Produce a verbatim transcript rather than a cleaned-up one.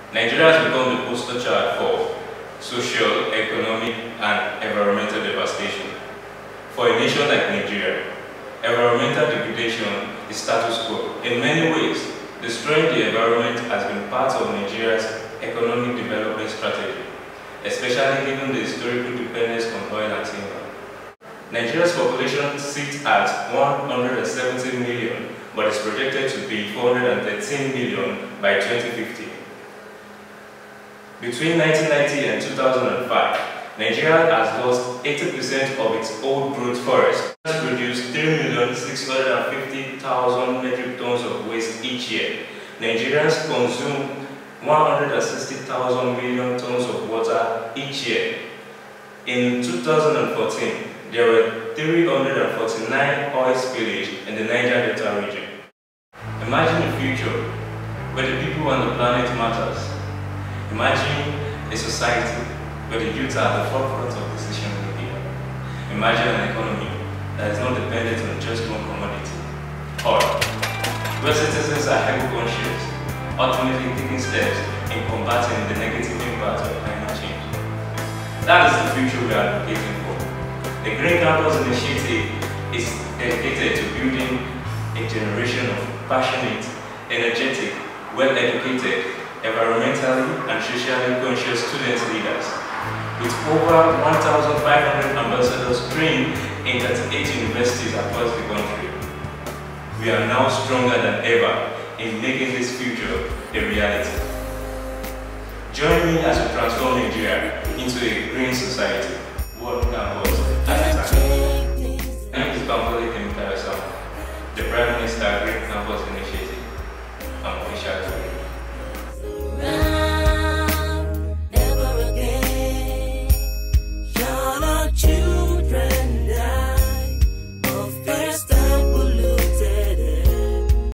Nigeria has become the poster child for social, economic, and environmental devastation. For a nation like Nigeria, environmental degradation is status quo. In many ways, destroying the environment has been part of Nigeria's economic development strategy, especially given the historical dependence on oil and timber. Nigeria's population sits at one hundred seventy million, but is projected to be four hundred thirteen million by twenty fifty. Between nineteen ninety and two thousand five, Nigeria has lost eighty percent of its old growth forest. It has produced three million six hundred fifty thousand metric tons of waste each year. Nigerians consume one hundred sixty thousand million tons of water each year. In two thousand fourteen, there were three hundred forty-nine oil spillages in the Niger Delta region. Imagine a future where the people and the planet matters. Imagine a society where the youth are at the forefront of decision making. Imagine an economy that is not dependent on just one commodity. Or where citizens are health conscious, ultimately taking steps in combating the negative impact of climate change. That is the future we are advocating for. The Green Campus Initiative is dedicated to building a generation of passionate, energetic, well-educated, environmentally and socially conscious student leaders. With over one thousand five hundred ambassadors trained in thirty-eight universities across the country, we are now stronger than ever in making this future a reality. Join me as we transform Nigeria into a green society. World Campus.